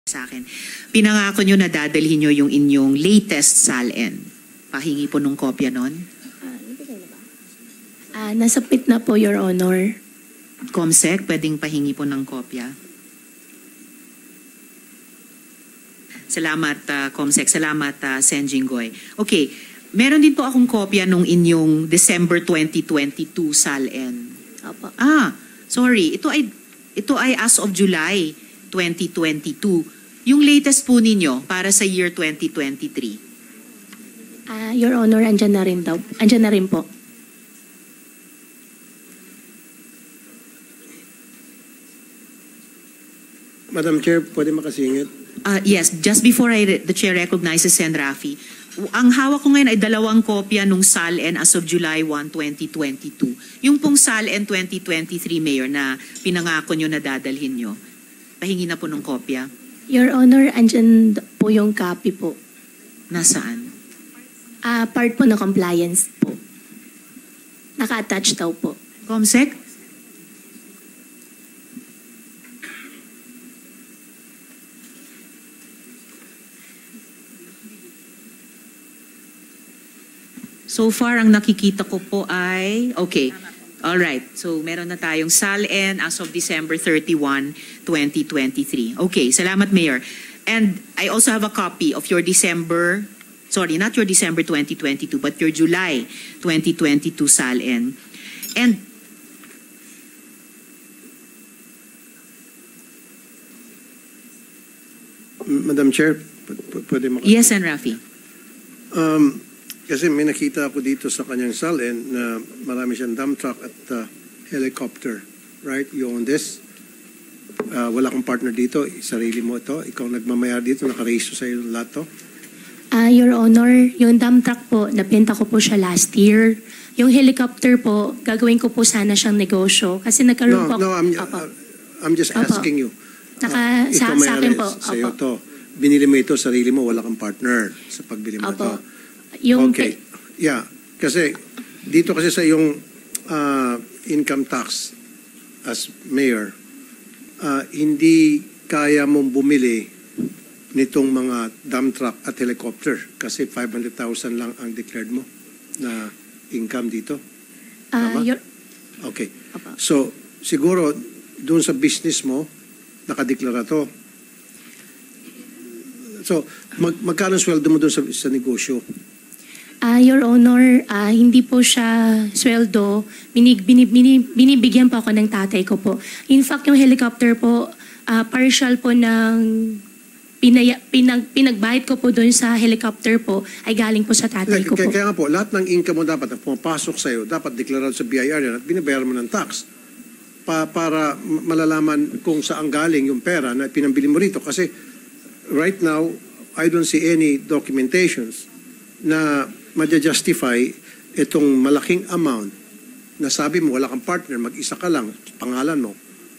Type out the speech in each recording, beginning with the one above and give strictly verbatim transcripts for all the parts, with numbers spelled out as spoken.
sa akin. Pinangako nyo na dadalhin nyo yung inyong latest S A L N. Pahingi po nung kopya nun. Ah, nasubmit na po, Your Honor. Comsec, pwedeng pahingi po ng kopya. Salamat, uh, Comsec. Salamat, uh, Sen Jinggoy. Okay, meron din po akong kopya nung inyong December twenty twenty-two S A L N. Opo. Ah, sorry. Ito ay, ito ay as of July twenty twenty-two. Yung latest po ninyo para sa year twenty twenty-three. Ah, Your Honor, andyan na rin daw. Andyan na rin po. Madam Chair, pwede makasingit? Uh, yes, just before I re- the Chair recognizes Sen Rafi, ang hawak ko ngayon ay dalawang kopya nung S A L N as of July first, twenty twenty-two. Yung pong S A L N twenty twenty-three, Mayor, na pinangako nyo na dadalhin nyo. Pahingi na po ng kopya. Your Honor, andyan po yung copy po. Nasaan? Ah, part po na compliance po. Naka-attach daw po. Comsec? So far, ang nakikita ko po ay, okay, all right. So meron na tayong S A L N as of December thirty-first, twenty twenty-three. Okay, salamat, Mayor. And I also have a copy of your December, sorry, not your December twenty twenty-two, but your July twenty twenty-two S A L N. And Madam Chair, p- pwede makasingit? yes, and Rafi. Um, kasi may nakita ako dito sa kanyang S A L N na marami siyang dump truck at uh, helicopter. Right? You own this. Uh, wala kang partner dito. Sarili mo ito. Ikaw nagmamayar dito. Nakarehisto sa iyo lahat to. Ah, Your Honor, yung dump truck po, napinta ko po siya last year. Yung helicopter po, gagawin ko po sana siyang negosyo. Kasi nagkaroon No, po... no, I'm, Opo. uh, I'm just Opo. asking you. Naka, sa, sa akin po. Sa iyo Opo. to. Binili mo ito, sarili mo, wala kang partner sa pagbili mo Opo. ito. Yung Okay. Yeah. Kasi dito kasi sa yung uh, income tax as mayor, uh, hindi kaya mong bumili nitong mga dump truck at helicopter kasi five hundred thousand lang ang declared mo na income dito. Ah, Tama? Your, Okay. Opo. So, siguro doon sa business mo, nakadeklara to. So, mag magkano sweldo mo doon sa, sa negosyo? Ah, Your Honor, ah, hindi po siya sweldo. Binig, binib, binib, binibigyan po ako ng tatay ko po. In fact, yung helicopter po, ah, partial po ng pinaya, pinag, pinagbayad ko po doon sa helicopter po ay galing po sa tatay ko Kaya, po. kaya nga po, lahat ng income mo dapat na pumapasok sa iyo, dapat deklarado sa B I R yan at binabayaran mo ng tax pa, para malalaman kung saan galing yung pera na pinambili mo rito. Kasi right now, I don't see any documentations na madja-justify itong malaking amount na sabi mo wala kang partner, mag-isa ka lang, pangalan mo,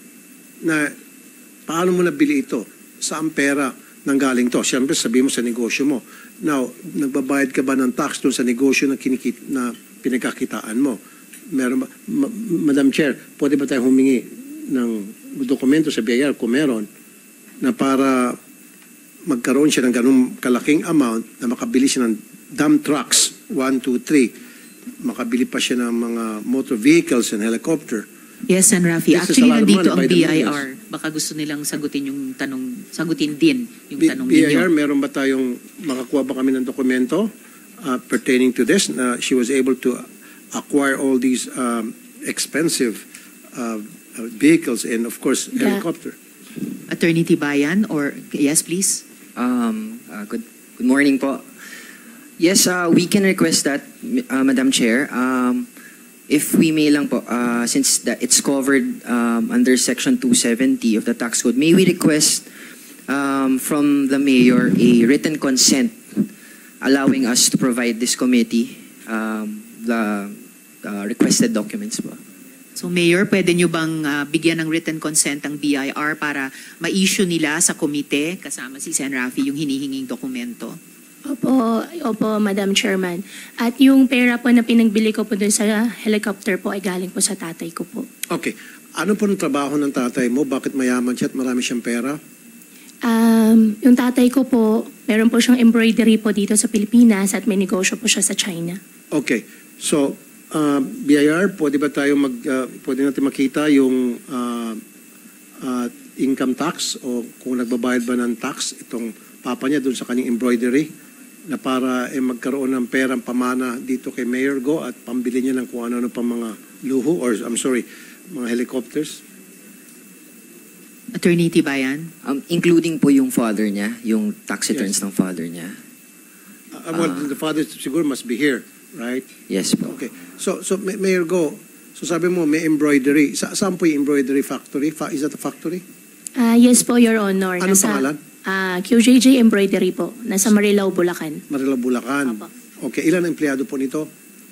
na paano mo nabili ito? Saan pera nanggaling to? Siyempre, sabi mo sa negosyo mo. Now, nagbabayad ka ba ng tax doon sa negosyo na, kinikit, na pinagkakitaan mo? Meron ba? Ma Madam Chair, pwede ba tayo humingi ng dokumento sa B I R kung meron na para magkaroon siya ng ganung kalaking amount na makabili siya ng dump trucks, one, two, three. Makabili pa siya ng mga motor vehicles and helicopter. Yes, and Rafi. This is Actually, a lot of nandito money ang by the B I R. millions. Baka gusto nilang sagutin yung tanong, sagutin din yung B- tanong B I R, ninyo. meron ba tayong, makakuha ba kami ng dokumento uh, pertaining to this na she was able to acquire all these um, expensive uh, uh, vehicles and of course Yeah. helicopter? Attorney Tibayan, or yes, please. Um, uh, good, good morning po. Yes, uh, we can request that, uh, Madam Chair. Um, if we may lang po, uh, since that it's covered um, under Section two seventy of the Tax Code, may we request um, from the Mayor a written consent allowing us to provide this committee um, the uh, requested documents po. So Mayor, pwede nyo bang uh, bigyan ng written consent ang B I R para ma-issue nila sa komite kasama si Sen Rafi yung hinihinging dokumento? Opo, opo, Madam Chairman. At yung pera po na pinagbili ko po doon sa helicopter po ay galing po sa tatay ko po. Okay. Ano po ang trabaho ng tatay mo? Bakit mayaman siya at marami siyang pera? Um, Um, yung tatay ko po, meron po siyang embroidery po dito sa Pilipinas at may negosyo po siya sa China. Okay. So, uh, B I R, pwede ba tayo mag, uh, pwede natin makita yung uh, uh, income tax o kung nagbabayad ba ng tax itong papa niya dun sa kanyang embroidery na para eh, magkaroon ng perang pamana dito kay Mayor Go at pambili niya ng kung ano-ano pa mga luho or I'm sorry, mga helicopters? Attorney Tibayan? Um, including po yung father niya, yung tax returns Yes. ng father niya. Uh, well, Ah. the father siguro must be here, right? Yes po. Okay. So, so Ma- Mayor Go, so sabi mo may embroidery. Sa saan po yung embroidery factory? Fa is that a factory? Ah, yes po, Your Honor. Anong pangalan? Ah, Q J J Embroidery po. Nasa Marilao, Bulacan. Marila, Bulacan. Opo. Okay. Ilan ang empleyado po nito?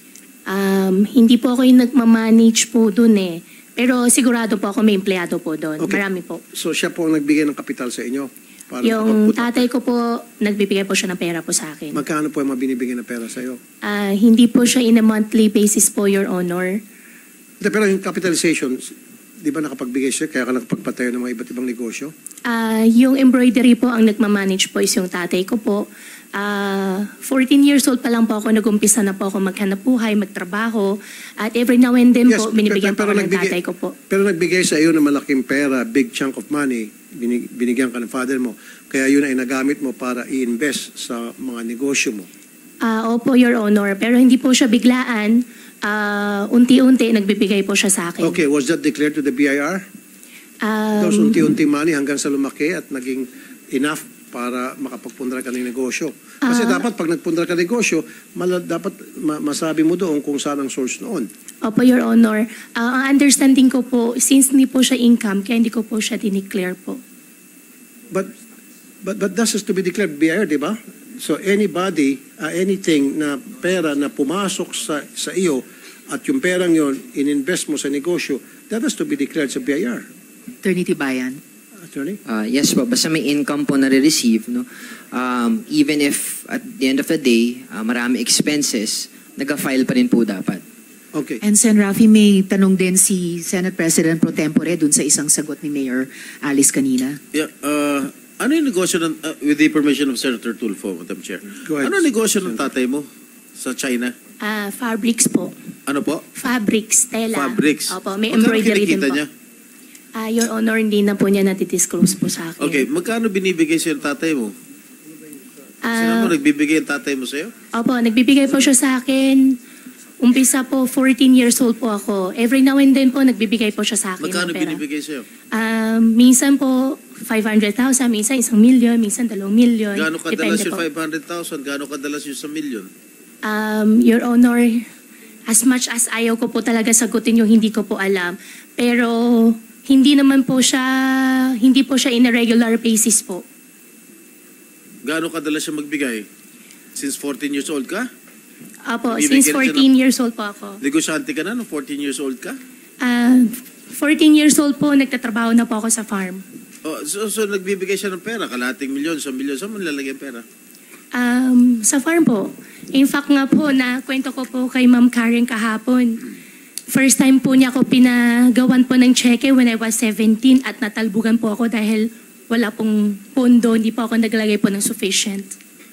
Um, hindi po ako yung nagmamanage po dun eh. Pero sigurado po ako may empleyado po doon. Okay. Marami po. So siya po ang nagbigay ng kapital sa inyo? Para Yung makapagpunta. tatay ko po, nagbibigay po siya ng pera po sa akin. Magkano po yung mabinibigay na pera sa iyo? Ah, hindi po siya in a monthly basis po, Your Honor. Hindi, pero yung capitalization, di ba nakapagbigay siya kaya ka nakapagpatayo ng mga iba't ibang negosyo? Ah, yung embroidery po ang nagmamanage po is yung tatay ko po. Ah, fourteen years old pa lang po ako, nag-umpisa na po ako maghanap buhay, magtrabaho. At every now and then po, binibigyan po pero ako ng nagbigay- tatay ko po. Pero nagbigay sa iyo ng malaking pera, big chunk of money, binig, binigyan ka ng father mo. Kaya yun ay nagamit mo para i-invest sa mga negosyo mo. Ah, opo, Your Honor. Pero hindi po siya biglaan. Ah, unti-unti nagbibigay po siya sa akin. Okay, was that declared to the B I R? Um, Those unti-unti money hanggang sa lumaki at naging enough para makapagpundra ka ng negosyo. Kasi Ah. dapat pag nagpundra ka ng negosyo, mala, dapat ma- masabi mo doon kung saan ang source noon. Opo, Your Honor. Ah, ang understanding ko po, since hindi po siya income, kaya hindi ko po siya dineclare po. But but but that has to be declared B I R, di ba? So anybody, uh, anything na pera na pumasok sa sa iyo at yung perang yon ininvest mo sa negosyo, that has to be declared sa B I R. Attorney Tibayan? Attorney? Uh, yes po, basta may income po na receive, no? Um, even if at the end of the day, uh, marami expenses, nag-file pa rin po dapat. Okay. And Sen. Rafi, may tanong din si Senate President Pro Tempore dun sa isang sagot ni Mayor Alice kanina. Yeah, uh, ano yung negosyo ng, uh, with the permission of Senator Tulfo, Madam Chair? Go ahead. Ano negosyo ng tatay mo sa China? Ah, fabrics po. Ano po? Fabrics, tela. Fabrics. Opo, may Magkano embroidery din kinikita po. niya? Ah, Your Honor, hindi na po niya natidisclose po sa akin. Okay, magkano binibigay sa'yo ng tatay mo? Sino Ah, mo, nagbibigay ang tatay mo sa'yo? opo, nagbibigay po siya sa akin. Umpisa po, fourteen years old po ako. Every now and then po, nagbibigay po siya sa akin Magkano ng pera. binibigay sa'yo? Um, minsan po, five hundred thousand, minsan isang million, minsan dalawang million. Gaano kadalas Depende yung po. five hundred thousand? Gaano kadalas yung sa million? Um, Your Honor, as much as ayaw ko po talaga sagutin yung hindi ko po alam, pero hindi naman po siya, hindi po siya in a regular basis po. Gaano kadalas siya magbigay? Since fourteen years old ka? Apo, Bibigyan since siya fourteen years old po ako. Negosyante ka na nung fourteen years old ka? Ah, fourteen years old po, nagtatrabaho na po ako sa farm. Oh, so, so nagbibigay siya ng pera, kalating milyon, sa milyon, saan mo nilalagay ang pera? Um, sa farm po. In fact nga po, na kwento ko po kay Ma'am Karen kahapon. First time po niya ako pinagawan po ng cheque when I was seventeen at natalbugan po ako dahil wala pong pondo, hindi po ako naglagay po ng sufficient.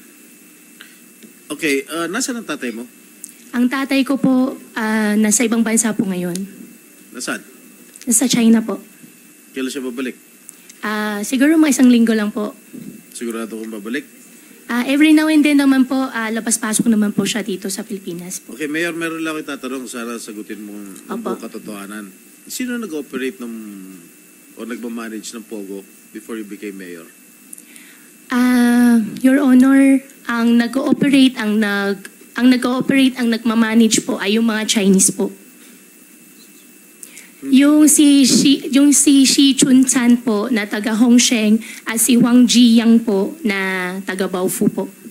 Okay, uh, nasaan ang tatay mo? Ang tatay ko po, ah, nasa ibang bansa po ngayon. Nasaan? Nasa China po. Kailan siya babalik? Ah, siguro mga isang linggo lang po. Sigurado kung babalik? Ah, every now and then naman po, ah, labas-pasok naman po siya dito sa Pilipinas po. Okay, Mayor, meron lang ako itatanong. Sana sagutin mo ang Opo. buong katotohanan. Sino nag-operate ng o nagmamanage ng Pogo before you became mayor? Ah, Your Honor, ang nag-ooperate, ang nag ang nag-ooperate, ang nagmamanage po ay yung mga Chinese po. Yung si Shi, yung si Shi Chun Chan po na taga Hongsheng at si Wang Jiyang po na taga Baofu po.